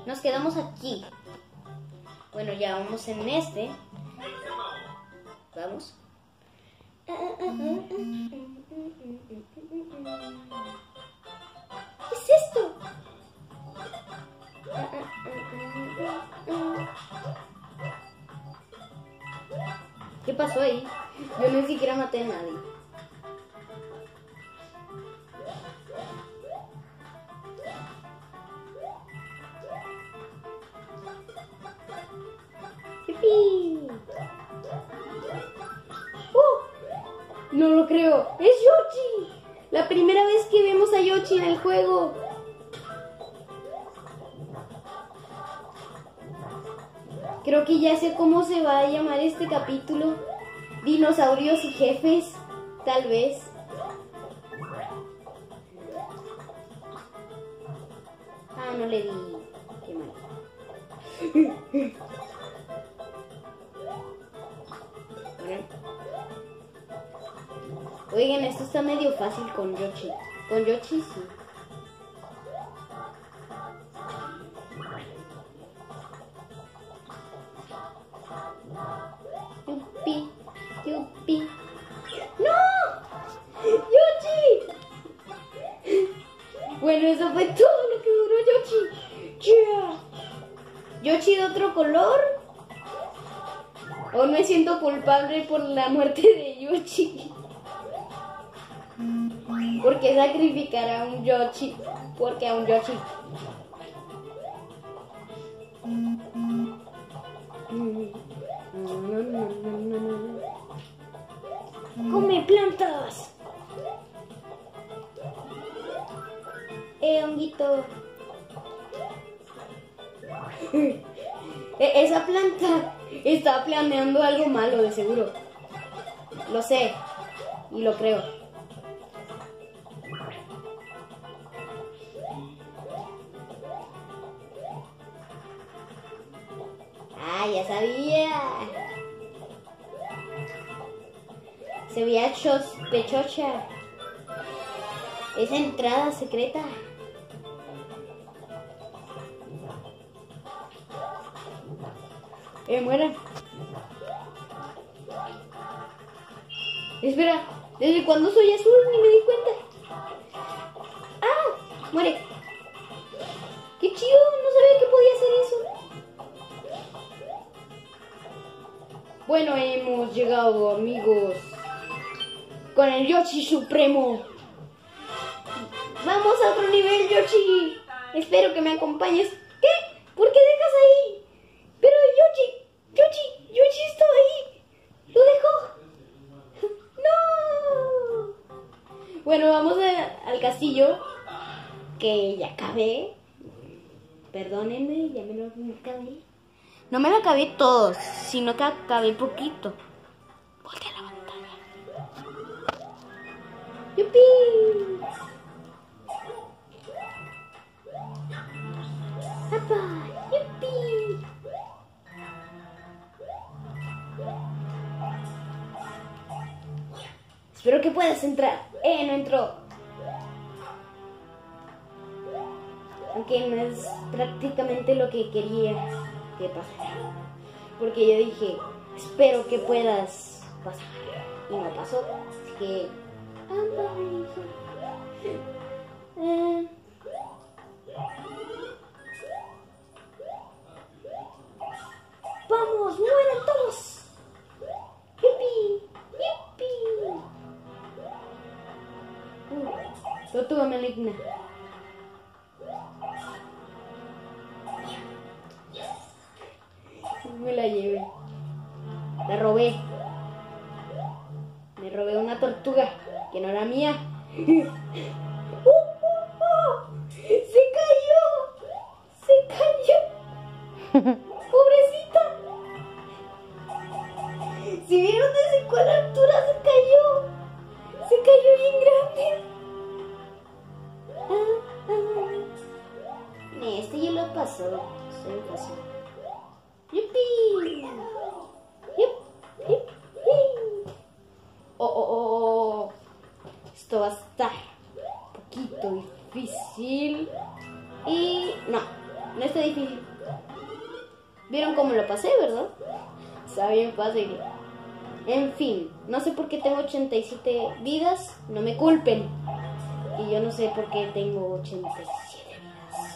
Nos quedamos aquí. Bueno, ya vamos en este. Vamos. ¿Qué es esto? ¿Qué pasó ahí? Yo ni siquiera maté a nadie. ¡Yupi! No lo creo. ¡Es Yoshi! La primera vez que vemos a Yoshi en el juego. Creo que ya sé cómo se va a llamar este capítulo. Dinosaurios y jefes, tal vez. Ah, no le di. Qué mal. Oigan, esto está medio fácil con Yoshi. Con Yoshi sí. Yupi, yupi. ¡No! ¡Yoshi! Bueno, eso fue todo lo que duró Yoshi. Yeah. ¿Yoshi de otro color? Aún me siento culpable por la muerte de Yoshi. ¿Por qué sacrificar a un Yoshi? Porque a un Yoshi. ¡Come plantas! Honguito. Esa planta está planeando algo malo, de seguro. Lo sé. Y lo creo. Ah, ya sabía. Se veía sospechosa. Esa entrada secreta. Muera. Espera, ¿desde cuándo soy azul? Ni me di cuenta. ¡Ah! Muere. ¡Qué chido! No sabía que podía hacer eso. Bueno, hemos llegado, amigos, con el Yoshi Supremo. Vamos a otro nivel, Yoshi. Espero que me acompañes. ¿Qué? ¿Por qué dejas ahí? Pero Yoshi está ahí. Lo dejó. No. Bueno, vamos al castillo, que ya acabé. Perdónenme, ya me lo acabé. No me lo acabé todos, sino que acabé poquito. Voltea la pantalla. ¡Yupi! ¡Apa! ¡Yupi! Espero que puedas entrar. No entró. Aunque no es prácticamente lo que quería que pasara. Porque yo dije, espero que puedas pasar. Y no pasó. Así que... ¡Vamos! ¡Mueran todos! ¡Yupi! ¡Yupi! Tortuga maligna. Me la llevé. La robé. Me robé una tortuga que no era mía. ¡Se cayó! ¡Se cayó! ¡Pobrecita! Si vieron desde cuál altura se cayó. Se cayó bien grande. Este ya lo pasó. Se lo pasó. ¡Yupi! ¡Yupi! Oh. Esto va a estar un poquito difícil. Y no. No está difícil. ¿Vieron cómo lo pasé, verdad? Está bien fácil. En fin, no sé por qué tengo 87 vidas, no me culpen. Y yo no sé por qué tengo 87 vidas.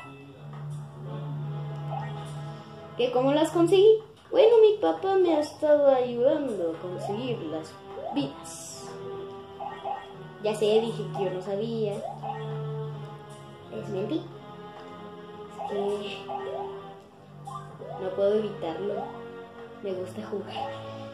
¿Qué cómo las conseguí? Bueno, mi papá me ha estado ayudando a conseguir las vidas. Ya sé, dije que yo no sabía. Es mentira. Es que no puedo evitarlo. Me gusta jugar.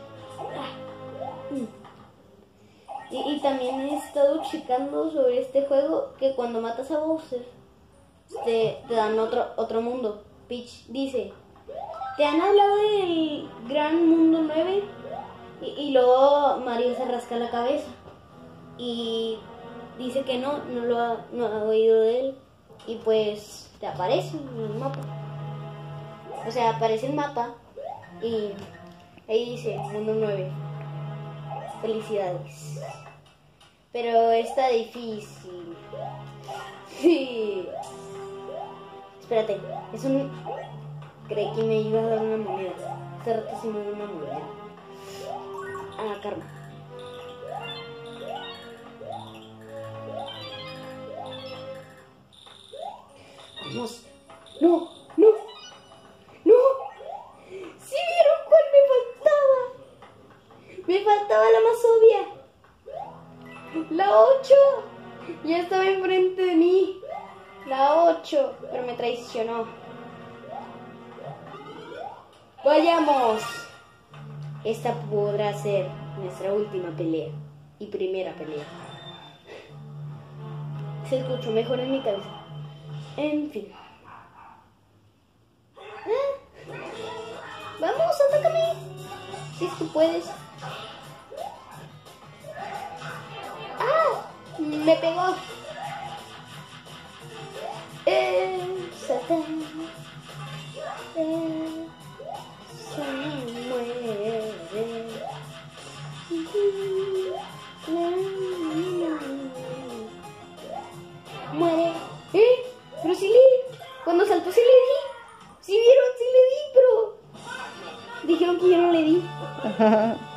Y también he estado checando sobre este juego que cuando matas a Bowser te dan otro mundo. Peach dice, ¿te han hablado del gran mundo 9? Y luego Mario se rasca la cabeza y dice que no ha oído de él. Y pues te aparece en el mapa. O sea, aparece el mapa y ahí dice mundo 9. Felicidades. Pero está difícil. Sí. Espérate, es un... Creí que me iba a dar una moneda. Hace rato sí me dio una moneda. Ah, karma. Vamos. No. ¿Sí vieron cuál me faltaba? Me faltaba la más obvia. La 8. Ya estaba enfrente de mí. La 8. Pero me traicionó. Vayamos. Esta podrá ser nuestra última pelea. Y primera pelea. Se escuchó mejor en mi cabeza. En fin. Vamos, atácame. Si tú puedes. Me pegó. Satán. Se muere. Muere. Pero sí le di. Cuando saltó sí le di. ¿Sí vieron? Sí le di, pero dijeron que yo no le di.